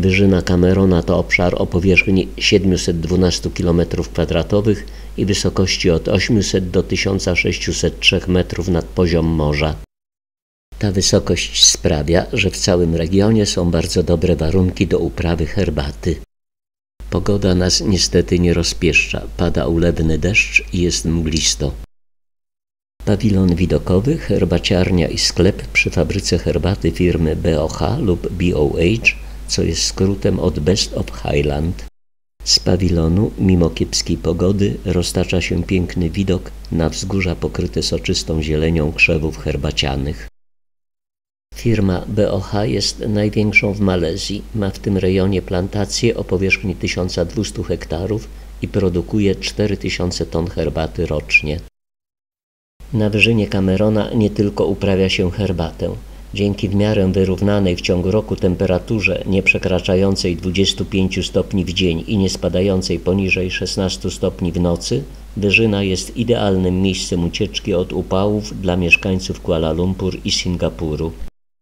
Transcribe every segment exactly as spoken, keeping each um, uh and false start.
Wyżyna Camerona to obszar o powierzchni siedemset dwanaście kilometrów kwadratowych i wysokości od ośmiuset do tysiąca sześciuset trzech metrów nad poziom morza. Ta wysokość sprawia, że w całym regionie są bardzo dobre warunki do uprawy herbaty. Pogoda nas niestety nie rozpieszcza, pada ulewny deszcz i jest mglisto. Pawilon widokowy, herbaciarnia i sklep przy fabryce herbaty firmy B O H lub B O H, co jest skrótem od Best of Highland. Z pawilonu, mimo kiepskiej pogody, roztacza się piękny widok na wzgórza pokryte soczystą zielenią krzewów herbacianych. Firma B O H jest największą w Malezji, ma w tym rejonie plantacje o powierzchni tysiąc dwieście hektarów i produkuje cztery tysiące ton herbaty rocznie. Na wyżynie Camerona nie tylko uprawia się herbatę. Dzięki w miarę wyrównanej w ciągu roku temperaturze nie przekraczającej dwudziestu pięciu stopni w dzień i nie spadającej poniżej szesnastu stopni w nocy, wyżyna jest idealnym miejscem ucieczki od upałów dla mieszkańców Kuala Lumpur i Singapuru.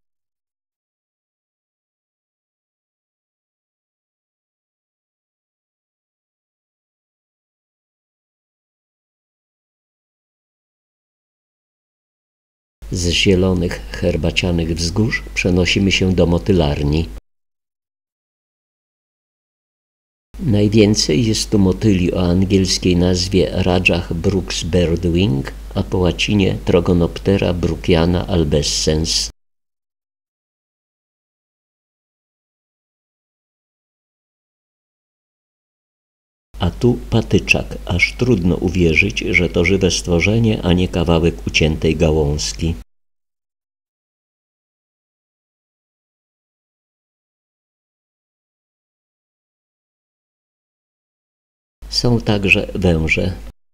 Z zielonych, herbacianych wzgórz przenosimy się do motylarni. Najwięcej jest tu motyli o angielskiej nazwie Rajah Brooks Birdwing, a po łacinie Trogonoptera brookiana albescens. A tu patyczak, aż trudno uwierzyć, że to żywe stworzenie, a nie kawałek uciętej gałązki. Są także węże.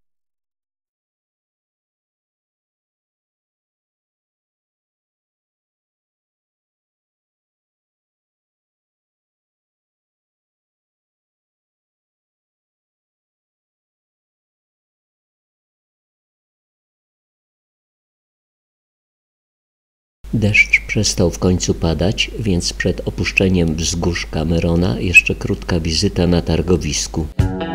Deszcz przestał w końcu padać, więc przed opuszczeniem wzgórz Camerona jeszcze krótka wizyta na targowisku.